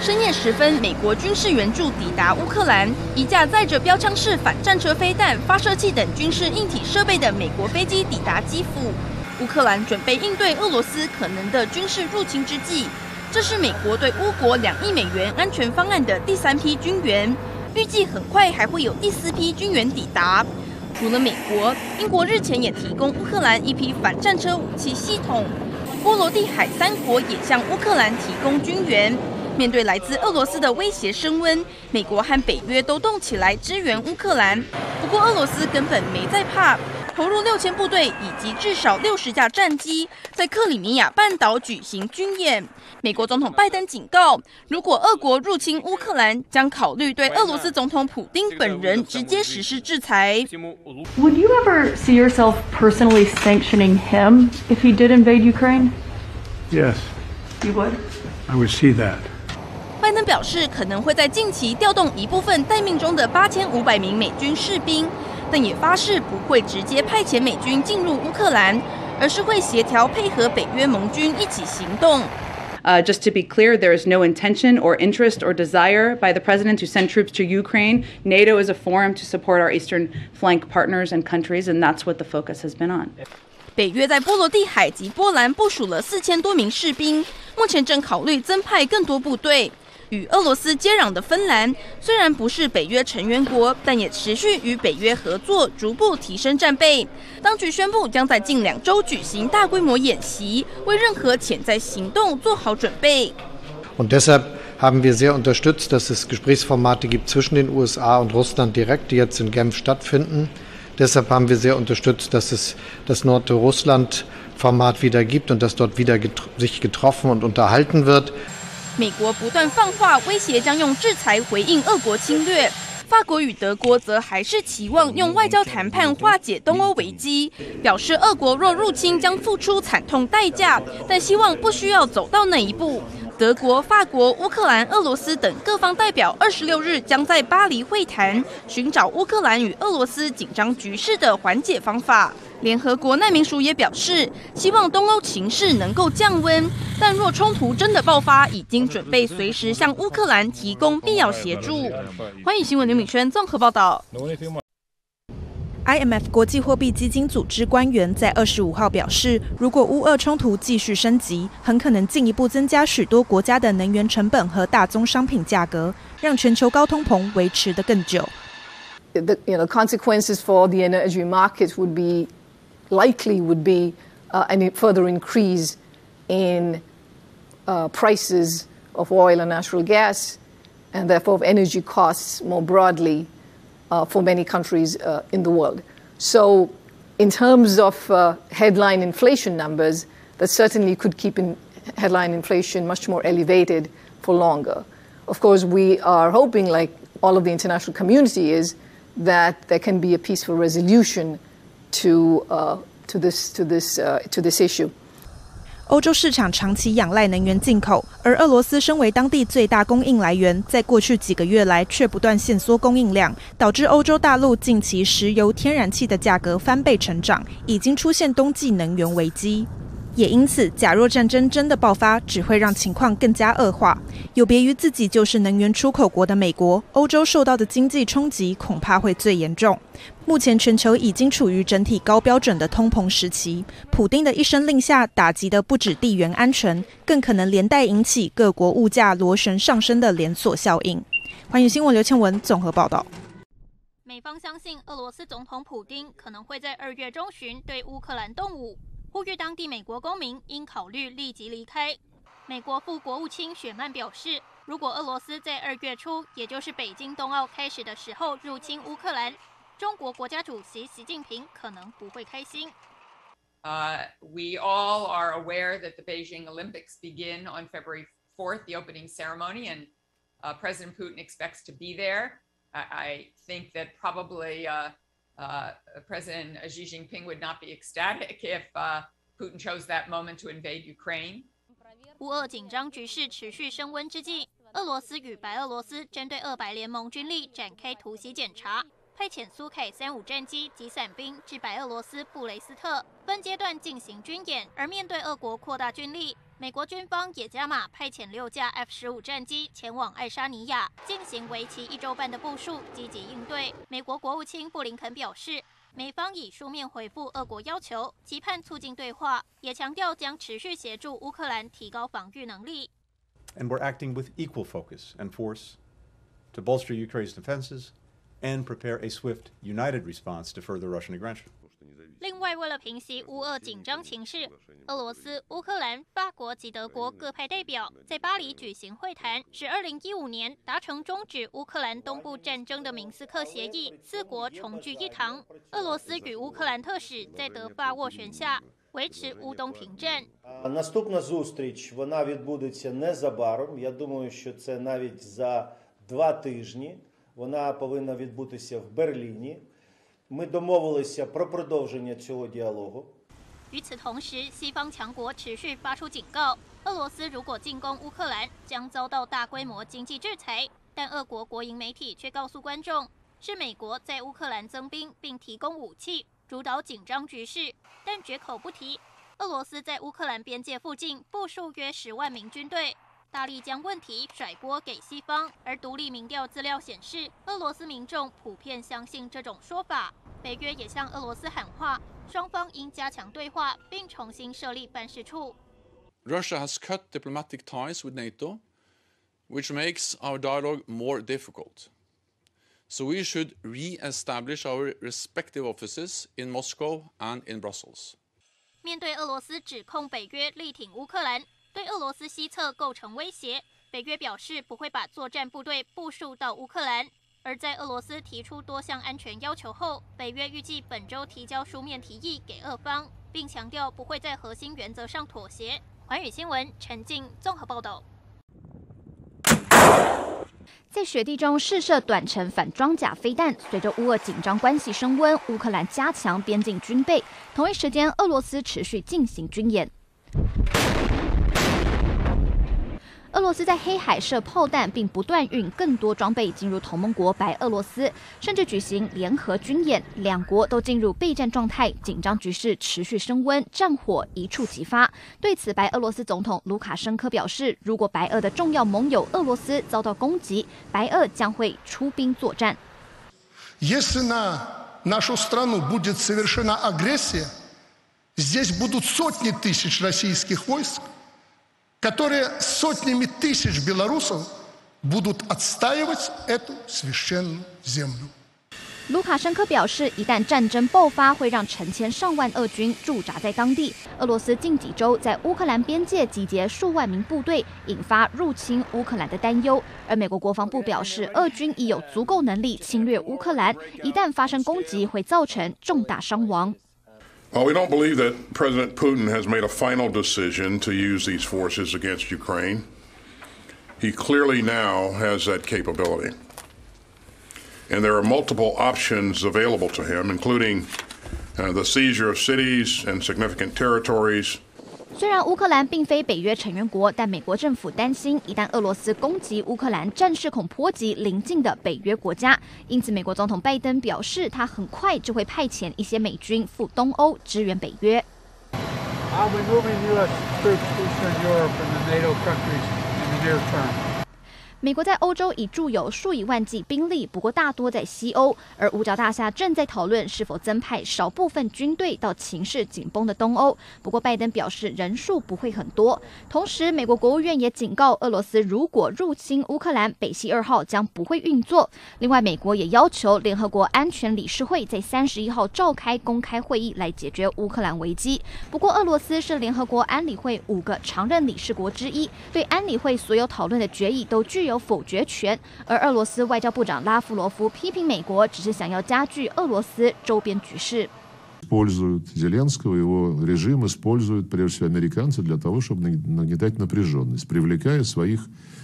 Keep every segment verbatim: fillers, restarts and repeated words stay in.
深夜时分，美国军事援助抵达乌克兰，一架载着标枪式反战车飞弹、发射器等军事硬体设备的美国飞机抵达基辅。乌克兰准备应对俄罗斯可能的军事入侵之际，这是美国对乌国两亿美元安全方案的第三批军援，预计很快还会有第四批军援抵达。除了美国，英国日前也提供乌克兰一批反战车武器系统。波罗的海三国也向乌克兰提供军援。面对来自俄罗斯的威胁升温，美国和北约都动起来支援乌克兰。不过俄罗斯根本没在怕，投入六千部队以及至少六十架战机，在克里米亚半岛举行军演。美国总统拜登警告，如果俄国入侵乌克兰，将考虑对俄罗斯总统普丁本人直接实施制裁。 Would you ever see yourself personally sanctioning him if he did invade Ukraine? Yes. You would? I would see that. 拜登表示，可能会在近期调动一部分待命中的八千五百名美军士兵，但也发誓不会直接派遣美军进入乌克兰，而是会协调配合北约盟军一起行动。 Uh, just to be clear, there is no intention or interest or desire by the president to send troops to Ukraine. NATO is a forum to support our eastern flank partners and countries, and that's what the focus has been on. 北约在波罗的海及波兰部署了四千多名士兵，目前正考虑增派更多部队。与俄罗斯接壤的芬兰虽然不是北约成员国，但也持续与北约合作，逐步提升战备。当局宣布将在近两周举行大规模演习，为任何潜在行动做好准备。 Und deshalb haben wir sehr unterstützt, dass es Gesprächsformate gibt zwischen den U S A und Russland direkt, die jetzt in Genf stattfinden. Deshalb haben wir sehr unterstützt, dass es das Nordrussland-Format wieder gibt und dass dort wieder get- sich getroffen und unterhalten wird. 美国不断放话，威胁将用制裁回应俄国侵略。法国与德国则还是期望用外交谈判化解东欧危机，表示俄国若入侵将付出惨痛代价，但希望不需要走到那一步。德国、法国、乌克兰、俄罗斯等各方代表二十六日将在巴黎会谈，寻找乌克兰与俄罗斯紧张局势的缓解方法。联合国难民署也表示，希望东欧情势能够降温，但若冲突真的爆发，已经准备随时向乌克兰提供必要协助。欢迎新闻刘敏轩综合报道。 I M F 国际货币基金组织官员在二十五号表示，如果乌俄冲突继续升级，很可能进一步增加许多国家的能源成本和大宗商品价格，让全球高通膨维持得更久。 The you know, consequences for the energy markets would be likely would be uh, any further increase in uh, prices of oil and natural gas, and therefore of energy costs more broadly uh, for many countries uh, in the world. So, in terms of uh, headline inflation numbers, that certainly could keep in headline inflation much more elevated for longer. Of course, we are hoping, like all of the international community is, that there can be a peaceful resolution to uh, to this to this uh, to this issue. 欧洲市场长期仰赖能源进口，而俄罗斯身为当地最大供应来源，在过去几个月来却不断限缩供应量，导致欧洲大陆近期石油、天然气的价格翻倍成长，已经出现冬季能源危机。也因此，假若战争真的爆发，只会让情况更加恶化。有别于自己就是能源出口国的美国，欧洲受到的经济冲击恐怕会最严重。目前全球已经处于整体高标准的通膨时期，普丁的一声令下，打击的不止地缘安全，更可能连带引起各国物价螺旋上升的连锁效应。欢迎新闻刘倩文综合报道。 美方相信俄罗斯总统普丁可能会在二月中旬对乌克兰动武，呼吁当地美国公民应考虑立即离开。美国副国务卿雪曼表示，如果俄罗斯在二月初，也就是北京冬奥开始的时候入侵乌克兰，中国国家主席习近平可能不会开心。 Uh, we all are aware that the Beijing Olympics begin on February fourth, the opening ceremony, and uh, President Putin expects to be there. I, I think that probably uh, uh, President Xi Jinping would not be ecstatic if uh, Putin chose that moment to invade Ukraine. 乌俄紧张局势持续升温之际，俄罗斯与白俄罗斯针对俄白联盟军力展开突袭检查，派遣苏凯三五战机及伞兵至白俄罗斯布雷斯特，分阶段进行军演。而面对俄国扩大军力， 美国军方也加码派遣六架 F 十五战机前往爱沙尼亚，进行为期一周半的部署，积极应对。美国国务卿布林肯表示，美方已书面回复俄国要求，期盼促进对话，也强调将持续协助乌克兰提高防御能力。 And we're acting with equal focus and force to bolster Ukraine's defenses and prepare a swift, united response to further Russian aggression. 另外，为了平息乌俄紧张情势，俄罗斯、乌克兰、法国及德国各派代表在巴黎举行会谈，使二零一五年达成终止乌克兰东部战争的明斯克协议，四国重聚一堂。俄罗斯与乌克兰特使在德法斡旋下维持乌东停战。 Наступна зустріч, вона відбудеться незабаром. Я думаю, що це навіть за два тижні. Вона повинна відбутися в Берліні. Ми домовилися про продовження цього діалогу. 与此同时，西方强国持续发出警告，俄罗斯如果进攻乌克兰，将遭到大规模经济制裁。但俄国国营媒体却告诉观众，是美国在乌克兰增兵并提供武器，主导紧张局势。但绝口不提，俄罗斯在乌克兰边界附近部署约十万名军队。大力将问题甩锅给西方，而独立民调资料显示，俄罗斯民众普遍相信这种说法。北约也向俄罗斯喊话，双方应加强对话，并重新设立办事处。 Russia has cut diplomatic ties with NATO, which makes our dialogue more difficult. So we should re-establish our respective offices in Moscow and in Brussels. 面对俄罗斯指控北约力挺乌克兰，对俄罗斯西侧构成威胁，北约表示不会把作战部队部署到乌克兰。而在俄罗斯提出多项安全要求后，北约预计本周提交书面提议给俄方，并强调不会在核心原则上妥协。寰宇新闻陈静综合报道。 在雪地中试射短程反装甲飞弹，随着乌俄紧张关系升温，乌克兰加强边境军备。同一时间，俄罗斯持续进行军演。俄罗斯在黑海射炮弹，并不断运更多装备进入同盟国白俄罗斯，甚至举行联合军演，两国都进入备战状态，紧张局势持续升温，战火一触即发。对此，白俄罗斯总统卢卡申科表示，如果白俄的重要盟友俄罗斯遭到攻击，白俄将会出兵作战。 Если на нашу страну будет совершена агрессия, здесь будут сотни тысяч российских войск.которые сотнями тысяч белорусов будут отстаивать эту священную землю. 卢卡申科表示，一旦战争爆发，会让成千上万俄军驻扎在当地。俄罗斯近几周在乌克兰边界集结数万名部队，引发入侵乌克兰的担忧。而美国国防部表示，俄军已有足够能力侵略乌克兰，一旦发生攻击，会造成重大伤亡。 Well, we don't believe that President Putin has made a final decision to use these forces against Ukraine. He clearly now has that capability. And there are multiple options available to him, including uh, the seizure of cities and significant territories. 虽然乌克兰并非北约成员国，但美国政府担心，一旦俄罗斯攻击乌克兰，战事恐波及邻近的北约国家。因此，美国总统拜登表示，他很快就会派遣一些美军赴东欧支援北约。 I'll be moving U S troops to Eastern Europe and the NATO countries in the near term. 美国在欧洲已驻有数以万计兵力，不过大多在西欧。而五角大厦正在讨论是否增派少部分军队到情势紧绷的东欧。不过拜登表示人数不会很多。同时，美国国务院也警告，俄罗斯如果入侵乌克兰，北溪二号将不会运作。另外，美国也要求联合国安全理事会在三十一号召开公开会议来解决乌克兰危机。不过，俄罗斯是联合国安理会五个常任理事国之一，对安理会所有讨论的决议都具有否决权，而俄罗斯外交部长拉夫罗夫批评美国只是想要加剧俄罗斯周边局势。 Используют Зеленского, его режим используют прежде всего американцы для того, чтобы нагнетать напряженность, привлекая своих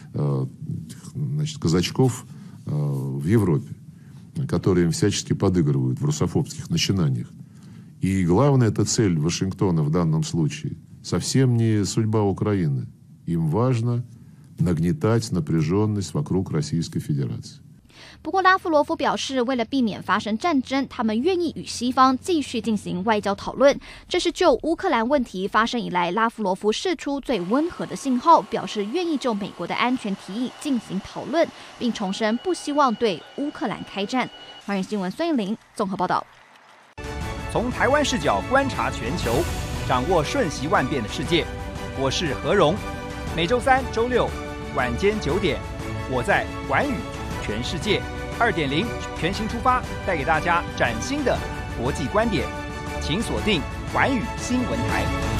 значит, казачков в Европе, которые им всячески подыгрывают в русофобских начинаниях. И главная эта цель Вашингтона в данном случае совсем не судьба Украины. Им важно нагнетать напряженность вокруг Российской Федерации. 不过拉夫罗夫表示，为了避免发生战争，他们愿意与西方继续进行外交讨论。这是就乌克兰问题发生以来，拉夫罗夫释出最温和的信号，表示愿意就美国的安全提议进行讨论，并重申不希望对乌克兰开战。华人新闻孙艺玲综合报道。 从台湾视角观察全球，掌握瞬息万变的世界。我是何荣，每周三、周六晚间九点，我在寰宇全世界 二点零 全新出发，带给大家崭新的国际观点。请锁定寰宇新闻台。